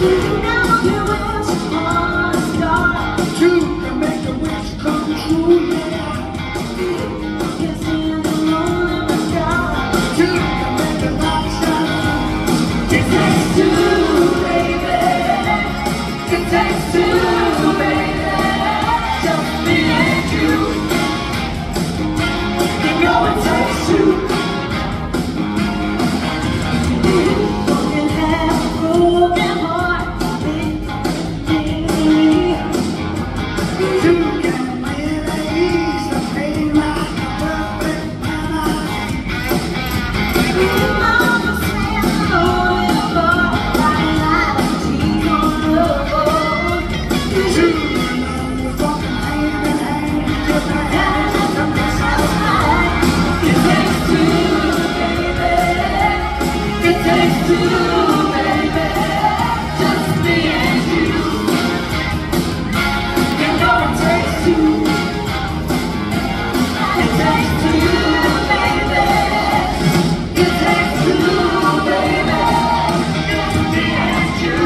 Now you wish on a star. Two can make a wish come true, yeah. Kiss in the moon in the sky. Two can make a light shine. It takes two, baby. It takes two, baby. Just me and you. You know it takes two. You can have a broken heart. Two can really ease the pain like a perfect banana. Mama said, oh, you're right like cheese on the board. Two can walking hand in hand, just a hand in the mess. It takes two, baby. It takes two, baby. Just me and you. You know it takes two. It takes two, baby. It takes two, baby. Just me and you.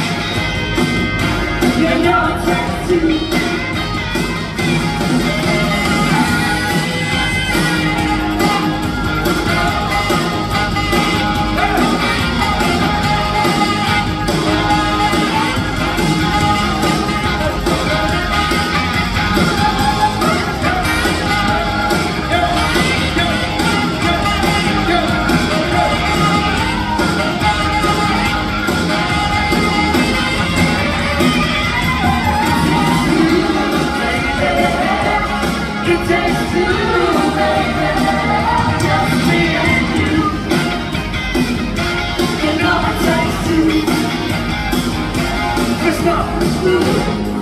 You know it takes two. It takes two, baby. Just me and you. You know it takes two. It's not.